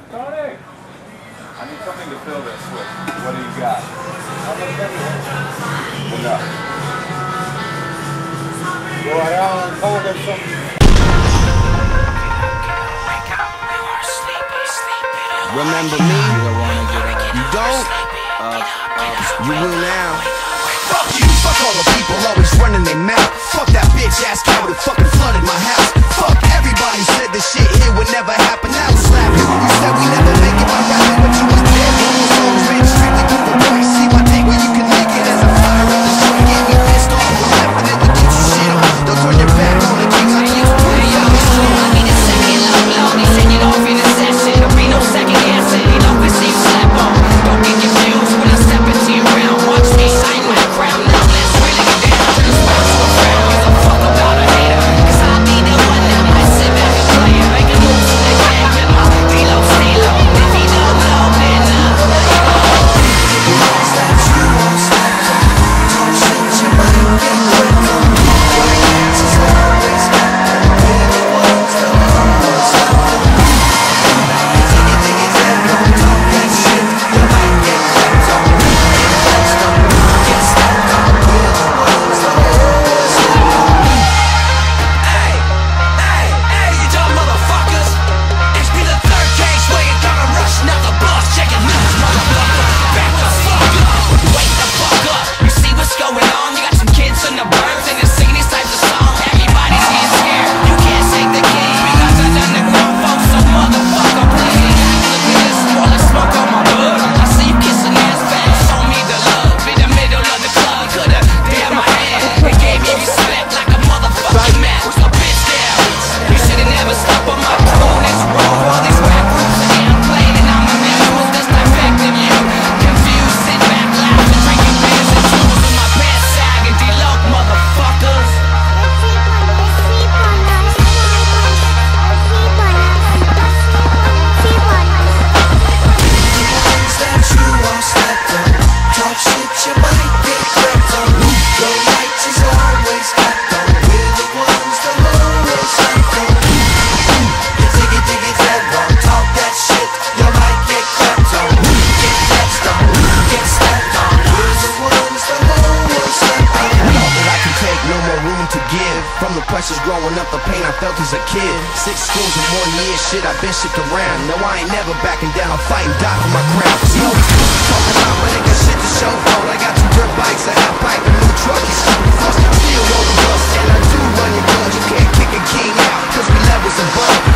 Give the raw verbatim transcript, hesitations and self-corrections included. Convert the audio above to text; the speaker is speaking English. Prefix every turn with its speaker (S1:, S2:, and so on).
S1: Tony! I need something to fill this with. What do you got? Well, no. Go around and call them something.
S2: Remember me? You don't? Uh, you will now. Fuck you, fuck all the people always running their mouth. Fuck that bitch ass coward who fucking flooded my house. Fuck everybody who said this shit here would never happen. Now it's laughing. You said we never make it by rapping, but you was dead. Those songs made strictly through the voice. See my thing where you can make it as a fire on the street. Get me pissed off with laughing and we get you shit on. Don't turn your back on the kings I keep putting on this song.
S3: I need a second low blow. They send it off in a session. There'll be no second guessing. They love to see you slap on. Don't get confused when I step into your realm. Watch me shine my crown. Now let's really get down to the spots on the ground. Give a fuck about a hater, cause I'll be the one that might sit back and play it. Make a move to the game and my D-Lo, C-Lo. If he don't know, then uh
S2: from the pressures growing up, the pain I felt as a kid. Six schools in one year, shit, I've been shook around. No, I ain't never backing down, I'll fight and die for my crown. See, always talking about, but ain't got shit to show for. I got two dirt bikes, a half pipe, and a new truck, you stupid fuck. Still roll the bus, and I do run your blood. You can't kick a king out, cause we levels above.